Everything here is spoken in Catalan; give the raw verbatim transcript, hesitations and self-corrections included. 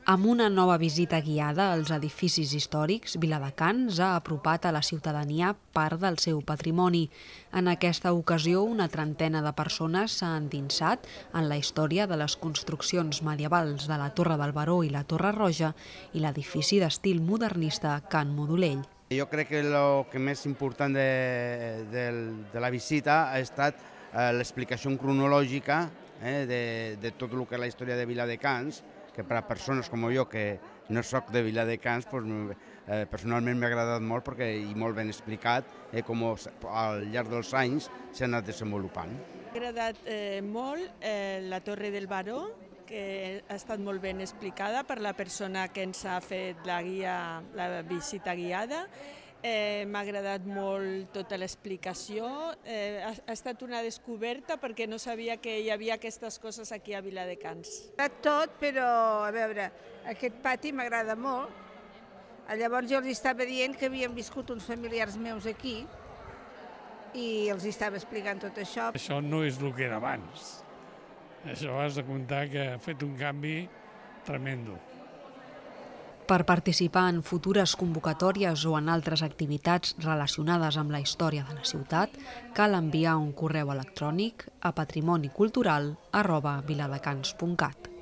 Amb una nova visita guiada als edificis històrics, Viladecans ha apropat a la ciutadania part del seu patrimoni. En aquesta ocasió, una trentena de persones s'ha endinsat en la història de les construccions medievals de la Torre del Baró i la Torre Roja i l'edifici d'estil modernista Can Modolell. Jo crec que el que més important de, de, de la visita ha estat eh, l'explicació cronològica eh, de, de tot el que és la història de Viladecans, que per a persones com jo, que no soc de Viladecans, pues, eh, personalment m'ha agradat molt perquè, i molt ben explicat eh, com al llarg dels anys s'ha anat desenvolupant. M'ha agradat eh, molt eh, la Torre del Baró, que ha estat molt ben explicada per la persona que ens ha fet la, guia, la visita guiada. Eh, M'ha agradat molt tota l'explicació, eh, ha, ha estat una descoberta perquè no sabia que hi havia aquestes coses aquí a Viladecans. Tot, però a veure, aquest pati m'agrada molt. Llavors jo els estava dient que havien viscut uns familiars meus aquí i els estava explicant tot això. Això no és el que era abans. Això has de comptar que ha fet un canvi tremendo. Per participar en futures convocatòries o en altres activitats relacionades amb la història de la ciutat, cal enviar un correu electrònic a patrimonicultural arroba viladecans punt cat.